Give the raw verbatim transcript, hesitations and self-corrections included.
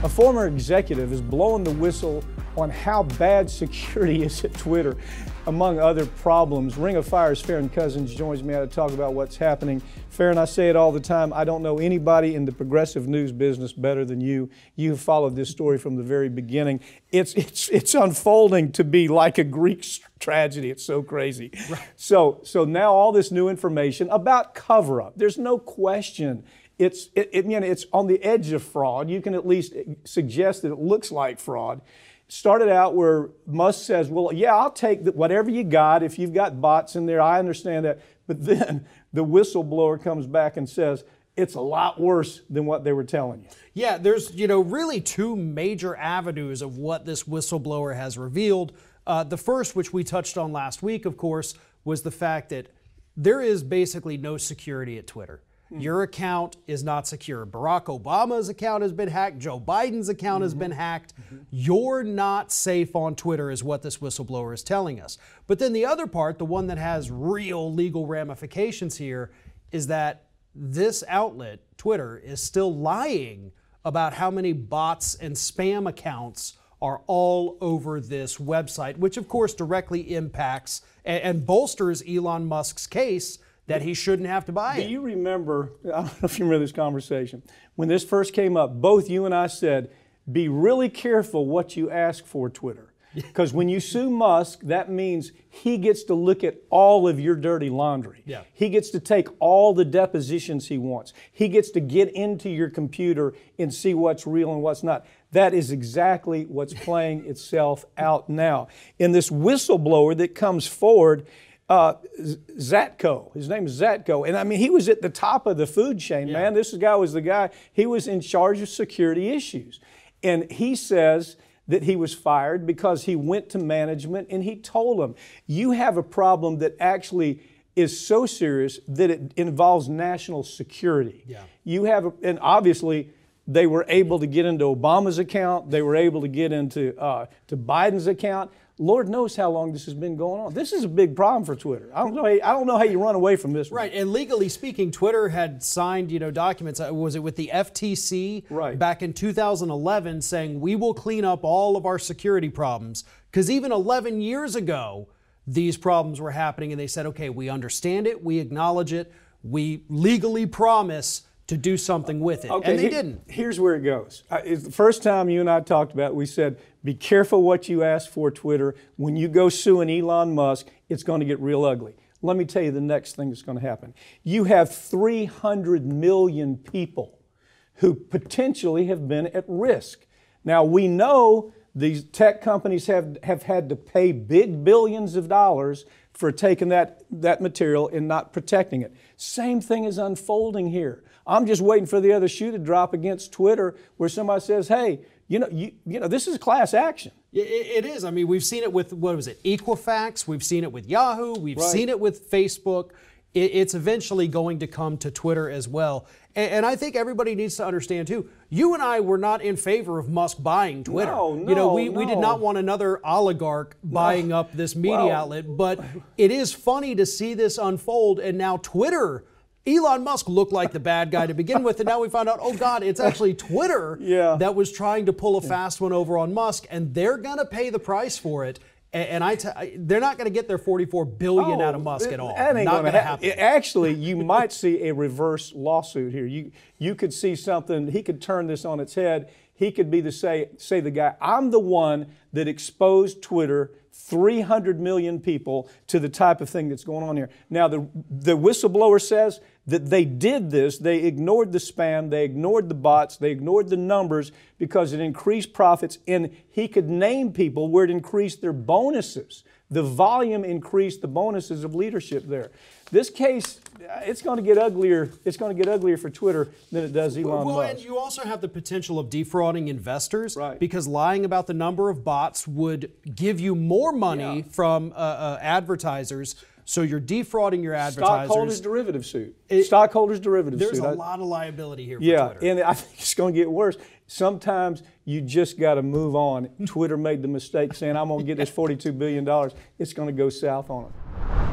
A former executive is blowing the whistle on how bad security is at Twitter, among other problems. Ring of Fire's Farron Cousins joins me to talk about what's happening. Farron, I say it all the time, I don't know anybody in the progressive news business better than you. You've followed this story from the very beginning. It's, it's, it's unfolding to be like a Greek tragedy. It's so crazy. Right. So, so now all this new information about cover-up. There's no question. It's, it, it, you know, it's on the edge of fraud. You can at least suggest that it looks like fraud. Started out where Musk says, well, yeah, I'll take the, whatever you got. If you've got bots in there, I understand that. But then the whistleblower comes back and says, it's a lot worse than what they were telling you. Yeah, there's, you know, really two major avenues of what this whistleblower has revealed. Uh, the first, which we touched on last week, of course, was the fact that there is basically no security at Twitter. Your account is not secure. Barack Obama's account has been hacked. Joe Biden's account mm-hmm. has been hacked. Mm-hmm. You're not safe on Twitter is what this whistleblower is telling us. But then the other part, the one that has real legal ramifications here, is that this outlet, Twitter, is still lying about how many bots and spam accounts are all over this website, which of course directly impacts and, and bolsters Elon Musk's case that he shouldn't have to buy it. Do you remember, I don't know if you remember this conversation, when this first came up, both you and I said, be really careful what you ask for, Twitter. Because when you sue Musk, that means he gets to look at all of your dirty laundry. Yeah. He gets to take all the depositions he wants. He gets to get into your computer and see what's real and what's not. That is exactly what's playing itself out now. In this whistleblower that comes forward, Uh, Zatko, his name is Zatko, and I mean, he was at the top of the food chain, yeah. man. This guy was the guy, he was in charge of security issues. And he says that he was fired because he went to management and he told them, you have a problem that actually is so serious that it involves national security. Yeah. You have, a, and obviously, they were able to get into Obama's account, they were able to get into uh, to Biden's account. Lord knows how long this has been going on. This is a big problem for Twitter. I don't know. How, I don't know how you run away from this. Right, one. And legally speaking, Twitter had signed, you know, documents. Was it with the F T C right. back in two thousand eleven, saying we will clean up all of our security problems? Because even eleven years ago, these problems were happening, and they said, okay, we understand it, we acknowledge it, we legally promise to do something with it, okay, and they he, didn't. Here's where it goes. Uh, it's the first time you and I talked about it, we said, be careful what you ask for, Twitter. When you go suing Elon Musk, it's going to get real ugly. Let me tell you the next thing that's going to happen. You have three hundred million people who potentially have been at risk. Now, we know these tech companies have, have had to pay big billions of dollars for taking that, that material and not protecting it. Same thing is unfolding here. I'm just waiting for the other shoe to drop against Twitter where somebody says, hey, you know, you, you know, this is class action. It, it is. I mean, we've seen it with, what was it, Equifax. We've seen it with Yahoo. We've right. seen it with Facebook. It, it's eventually going to come to Twitter as well. And, and I think everybody needs to understand, too, you and I were not in favor of Musk buying Twitter. No, no, you know, we, no. we did not want another oligarch buying no. up this media well, outlet. But it is funny to see this unfold. And now Twitter, Elon Musk looked like the bad guy to begin with, and now we found out, oh God, it's actually Twitter yeah. that was trying to pull a fast one over on Musk, and they're going to pay the price for it. And, and I, t they're not going to get their forty-four billion dollars oh, out of Musk it, at all. That ain't not going to ha happen. happen. Actually, you might see a reverse lawsuit here. You you could see something. He could turn this on its head. He could be the say say the guy, I'm the one that exposed Twitter, three hundred million people, to the type of thing that's going on here. Now, the the whistleblower says that they did this, they ignored the spam, they ignored the bots, they ignored the numbers because it increased profits, and he could name people where it increased their bonuses. The volume increased the bonuses of leadership there. This case, it's going to get uglier. It's going to get uglier for Twitter than it does Elon well, Musk. And you also have the potential of defrauding investors, right. because lying about the number of bots would give you more money yeah. from uh, uh, advertisers. So you're defrauding your advertisers. Stockholders' derivative suit. It, Stockholders' derivative there's suit. There's a I, lot of liability here for yeah, Twitter. And I think it's going to get worse. Sometimes you just got to move on. Twitter made the mistake saying, I'm going to get this forty-two billion dollars. It's going to go south on them.